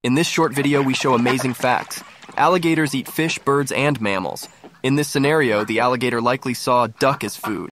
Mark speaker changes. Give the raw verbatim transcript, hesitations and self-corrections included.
Speaker 1: In this short video, we show amazing facts. Alligators eat fish, birds, and mammals. In this scenario, the alligator likely saw duck as food.